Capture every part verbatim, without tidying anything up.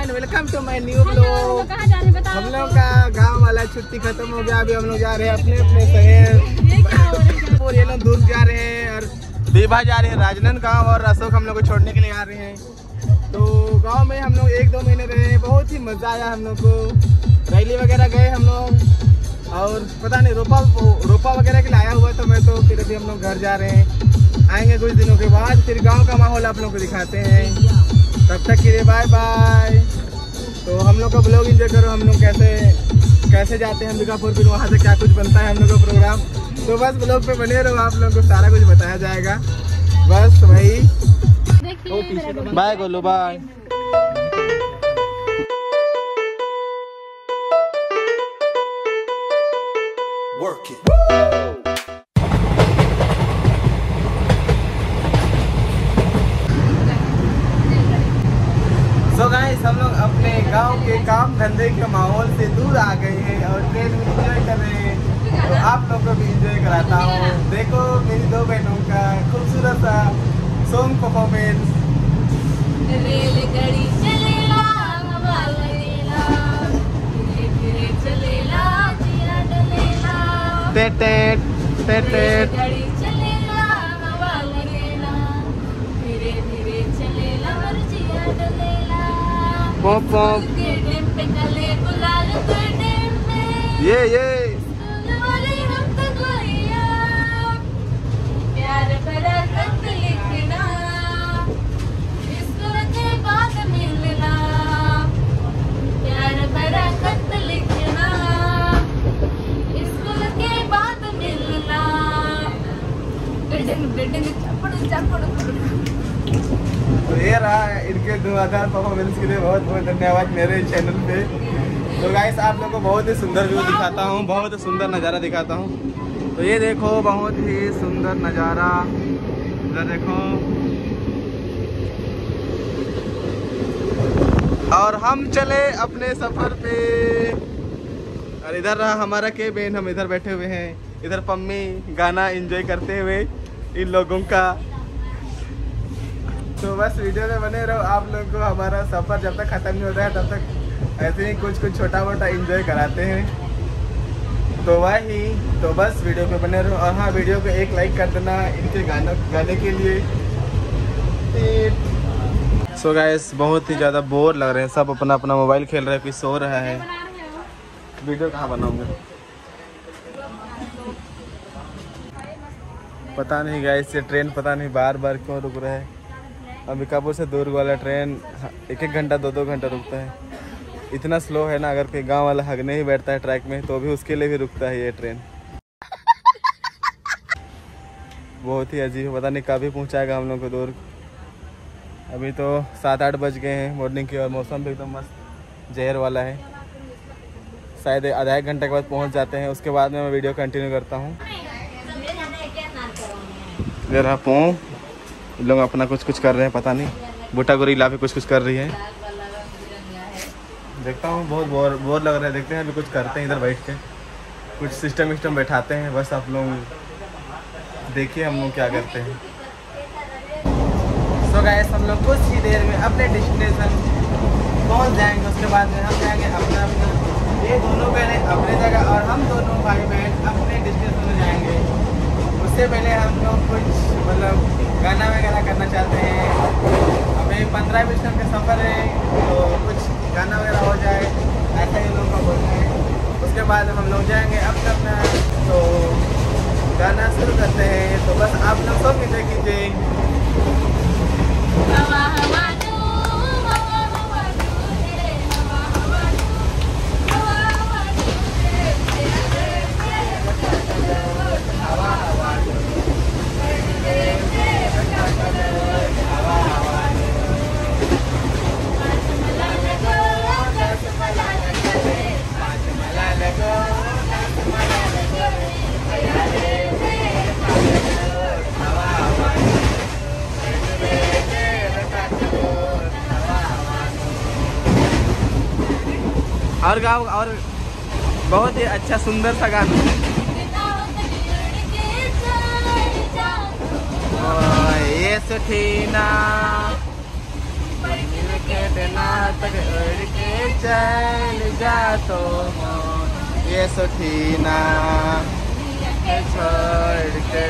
And welcome to my new blog. हम लोग का गांव वाला छुट्टी खत्म हो गया, अभी हम लोग जा रहे हैं अपने अपने शहर और ये लोग दूर जा रहे हैं और विभा जा रहे हैं राजनंद गांव और अशोक हम लोग को छोड़ने के लिए आ रहे हैं। तो गांव में हम लोग एक दो महीने रहे, बहुत ही मज़ा आया हम लोग को। रैली वगैरह गए हम लोग और पता नहीं रोपा रोपा वगैरह के लिए आया हुआ तो मैं तो फिर अभी हम लोग घर जा रहे हैं, आएंगे कुछ दिनों के बाद, फिर गांव का माहौल आप लोग को दिखाते हैं। तब तक के लिए बाय बाय। तो हम लोग का ब्लॉग एंजॉय करो, हम लोग कैसे कैसे जाते हैं अंबिकापुर, फिर वहाँ से क्या कुछ बनता है हम लोग का प्रोग्राम। तो बस ब्लॉग पे बने रहो, आप लोगों को सारा कुछ बताया जाएगा। बस वही बाय बोलो bye. Work it. So guys, हम लोग अपने गांव के काम धंधे के माहौल से दूर आ गए हैं और ट्रेन में इंजॉय कर रहे हैं। तो आप लोगों को भी इंजॉय कराता हूँ। देखो मेरी दो बहनों का खूबसूरत सा सॉन्ग परफॉर्मेंस। रेलगाड़ी चलेला हवा लगेला, धीरे धीरे चलेला जिया डलेला, टेट टेट टेट टेट रेलगाड़ी चलेला हवा लगेला, धीरे धीरे चलेला जिया डलेला, पॉप पॉप के डेम पे कले गुलाल के डेम में, ये ये वाली हम तो गोरिया प्यार भरा खत लिखना, स्कूल के बाद मिलना, प्यार भरा खत लिखना, स्कूल के बाद मिलना, बिल्डिंग बिल्डिंग चपड़ चपड़। तो ये रहा इनके धुआंधार परफॉर्मेंस के लिए बहुत बहुत धन्यवाद मेरे चैनल पे। तो गाइस आप लोगों को बहुत ही सुंदर व्यू दिखाता हूँ, बहुत ही सुंदर नज़ारा दिखाता हूँ। तो ये देखो बहुत ही सुंदर नज़ारा, इधर देखो। और हम चले अपने सफ़र पे और इधर रहा हमारा केबिन, हम इधर बैठे हुए हैं, इधर पम्मी गाना एंजॉय करते हुए इन लोगों का। तो बस वीडियो में बने रहो, आप लोगों को हमारा सफ़र जब तक ख़त्म नहीं होता है तब तक ऐसे ही कुछ कुछ छोटा मोटा एंजॉय कराते हैं। तो वही तो बस वीडियो पे बने रहो और हाँ वीडियो को एक लाइक कर देना इनके गानों गाने के लिए। सो गाइस बहुत ही ज़्यादा बोर लग रहे हैं, सब अपना अपना मोबाइल खेल रहे हैं, कोई सो रहा है। वीडियो कहाँ बनाऊँगा पता नहीं गाइस, ये ट्रेन पता नहीं बार बार क्यों रुक रहा है। अंबिकापुर से दूर वाला ट्रेन एक एक घंटा दो दो घंटा रुकता है, इतना स्लो है ना। अगर कोई गांव वाला हगने ही बैठता है ट्रैक में तो भी उसके लिए भी रुकता है ये ट्रेन। बहुत ही अजीब, पता नहीं कभी पहुंचाएगा हम लोग को दूर। अभी तो सात आठ बज गए हैं मॉर्निंग की और मौसम भी एकदम मस्त जहर वाला है। शायद आधा एक घंटे के बाद पहुँच जाते हैं, उसके बाद में मैं वीडियो कंटिन्यू करता हूँ। जरा पाँव लोग अपना कुछ कुछ कर रहे हैं, पता नहीं बूटा गोरीला भी कुछ कुछ कर रही है। देखता हूँ बहुत बोर बोर लग रहा है, देखते हैं अभी कुछ करते हैं इधर बैठ के, कुछ सिस्टम विस्टम बैठाते हैं। बस आप लोग देखिए हम लोग क्या करते हैं। सो गाइस हम लोग कुछ ही देर में अपने डेस्टिनेशन पहुँच जाएंगे, उसके बाद में हम जाएंगे अपना अपना, ये दोनों पहले अपने जगह और हम दोनों भाई बहन अपने डेस्टिनेशन में जाएंगे। उससे पहले हम लोग कुछ मतलब गाना वगैरह करना चाहते हैं। अभी पंद्रह बीस मिनट का सफ़र है तो कुछ गाना वगैरह हो जाए ऐसा ही लोग का बोलना है। उसके बाद हम लोग जाएंगे अपना अपना, तो गाना शुरू करते हैं। तो बस आप लोग सब एंजॉय कीजिए। और गाँव और बहुत ही अच्छा सुंदर सा गाना। ये सठीना नाटक उड़ के चल जा तो ये सुठीना छोड़ के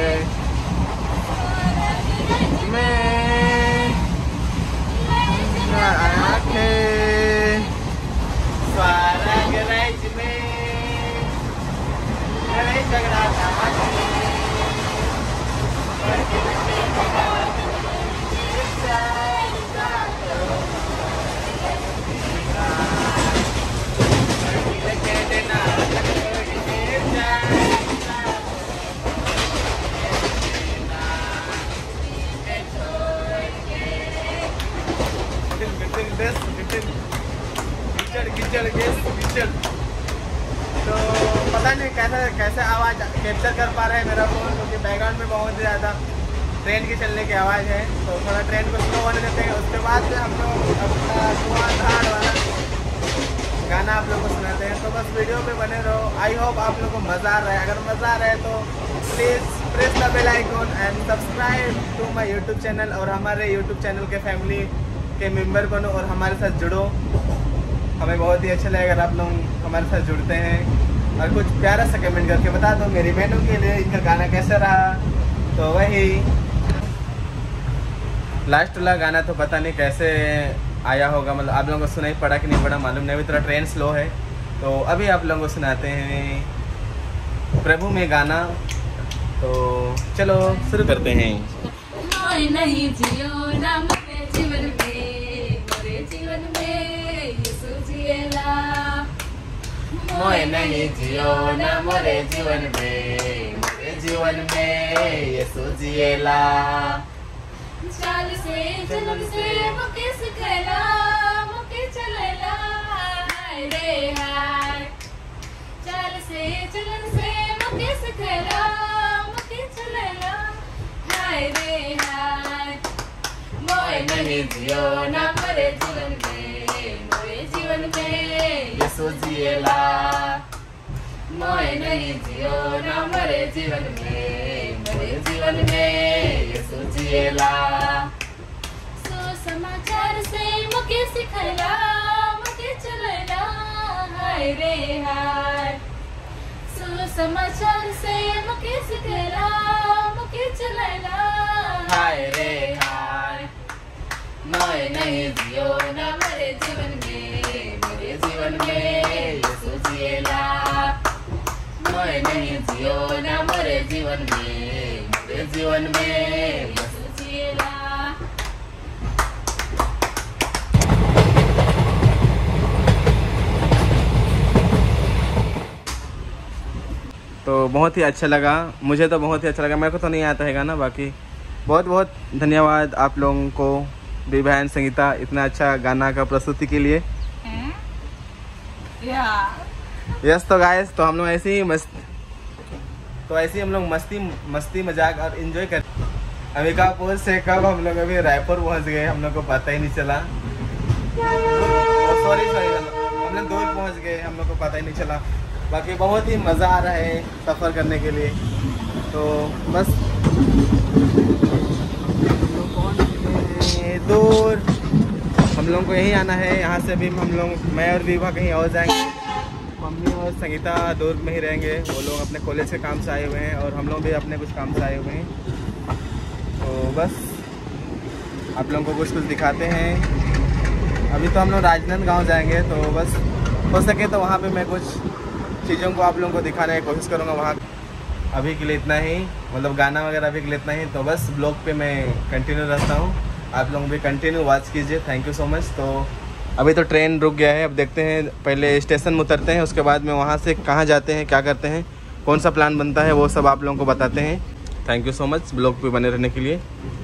मैं आंखें स्वर्ग राज्य में झगड़ा था कीचड़ कीचड़ तो पता नहीं कैसे कैसे आवाज़ कैप्चर कर पा रहे हैं मेरा फ़ोन, क्योंकि बैकग्राउंड में बहुत ज़्यादा ट्रेन की चलने की आवाज़ है। तो थोड़ा ट्रेन को स्लो होने देते हैं, उसके बाद से हम लोग अपना धुआंधार वाला गाना आप लोग को सुनाते हैं। तो बस वीडियो पे बने रहो। आई होप आप लोग को मज़ा आ रहा है। अगर मज़ा आ रहा है तो please press the bell icon and subscribe to my YouTube channel, और हमारे यूट्यूब चैनल के फैमिली के मेम्बर बनो और हमारे साथ जुड़ो। हमें बहुत ही अच्छा लगेगा अगर आप लोग हमारे साथ जुड़ते हैं और कुछ प्यारा सा कमेंट करके बता दो मेरी बहनों के लिए इनका गाना कैसा रहा। तो वही लास्ट वाला गाना तो पता नहीं कैसे आया होगा, मतलब आप लोगों को सुनाई पड़ा कि नहीं पड़ा मालूम नहीं, अभी थोड़ा ट्रेन स्लो है। तो अभी आप लोगों को सुनाते हैं प्रभु में गाना। तो चलो शुरू करते हैं। नहीं जियो ना मेरे जीवन में, मेरे जीवन में यीशु जिएला। मोए नहीं जियो ना मोरे जीवन में, मेरे जीवन में यीशु जिएला। चाल से जन्म से मुके सिखला, मुके चलेला हाय रे हाय। चाल से जन्म से मुके सिखला, मुके चलेला हाय रे हाय। मोए नहीं जियो ना मेरे जीवन में, मेरे जीवन में यीशु जिएला। मोए नहीं जियो ना मेरे जीवन में, मेरे जीवन में यीशु जिएला। सुसमाचार से मुके सिखला, मुके चलेला हाय रे हाय। सुसमाचार से मुके सिखला, मुके चलेला हाय रे हाय। मोए नहीं जियो ना मेरे जीवन में, मेरे जीवन में यीशु जिएला। मोए नहीं जियो ना मेरे जीवन में, मेरे जीवन में यीशु जिएला। तो बहुत ही अच्छा लगा, मुझे तो बहुत ही अच्छा लगा। मेरे को तो नहीं आता है गाना, बाकी बहुत बहुत धन्यवाद आप लोगों को, दी बहन संगीता, इतना अच्छा गाना का प्रस्तुति के लिए। यस तो गाइस, तो हम लोग ऐसे ही मस्त तो ऐसे ही हम लोग मस्ती मस्ती मजाक और एंजॉय कर। अंबिकापुर से कब हम लोग अभी रायपुर पहुंच गए, हम लोग को पता ही नहीं चला। सॉरी सॉरी हम लोग दूर पहुंच गए, हम लोग को पता ही नहीं चला। बाकी बहुत ही मज़ा आ रहा है सफ़र करने के लिए। तो बस दूर हम लोगों को यहीं आना है। यहाँ से भी हम लोग, मैं और विभा कहीं और जाएंगे, मम्मी और संगीता दूर में ही रहेंगे। वो लोग अपने कॉलेज के काम से आए हुए हैं और हम लोग भी अपने कुछ काम से आए हुए हैं। तो बस आप लोगों को कुछ कुछ दिखाते हैं। अभी तो हम लोग राजनंद गांव जाएंगे, तो बस हो सके तो वहाँ पे मैं कुछ चीज़ों को आप लोगों को दिखाने की कोशिश करूँगा वहाँ। अभी के लिए इतना ही, मतलब गाना वगैरह अभी के लिए इतना ही। तो बस ब्लॉग पे मैं कंटिन्यू रहता हूँ, आप लोग भी कंटिन्यू वॉच कीजिए। Thank you so much. तो अभी तो ट्रेन रुक गया है, अब देखते हैं, पहले स्टेशन में उतरते हैं, उसके बाद में वहाँ से कहाँ जाते हैं, क्या करते हैं, कौन सा प्लान बनता है, वो सब आप लोगों को बताते हैं। Thank you so much blog पे बने रहने के लिए।